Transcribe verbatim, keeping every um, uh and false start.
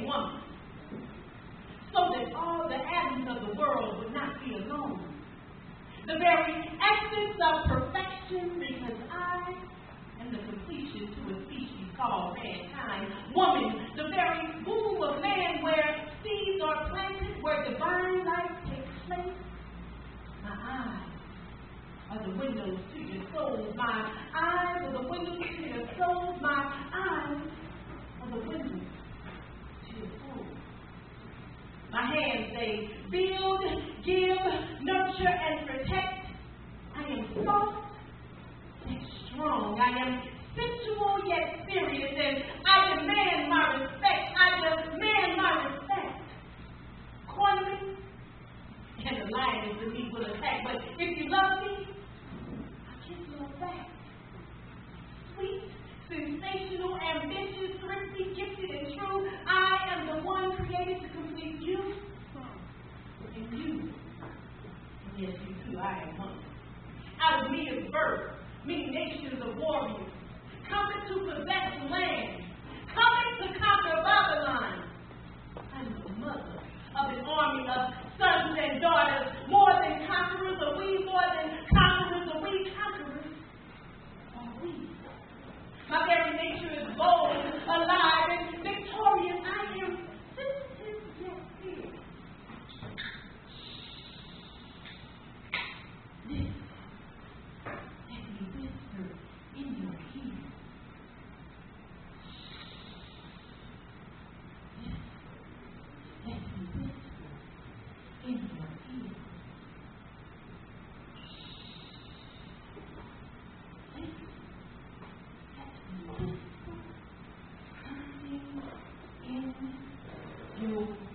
woman, so that all the atoms of the world would not be alone. The very essence of perfection, because I am the completion to a species called mankind. Woman, the very womb of man where seeds are planted, where divine life takes place. My eyes are the windows to your soul. My eyes are the windows to your soul. My eyes are the windows to your soul. My hands, they build, give, nurture, and protect. I am soft yet strong. I am sensual yet serious, and I demand my respect. I demand my respect. Corner me, and the lion in me will attack. But if you love me, I'll kiss you back. Sweet, sensational, ambitious, thrifty, gifted, and true, I am the one created to complete you and you. And yes, you too, I am one. Out of me is birth, many nations of warriors, coming to possess land, coming to conquer Babylon. I'm the mother of an army of sons and daughters, more than conquerors, or we more than conquerors, or we conquerors, are we. My very nature is bold, alive, and victorious. I am sensitive yet fear. This, let me whisper in your ear. Yes, let me whisper in your ear. Listen, let me whisper something in your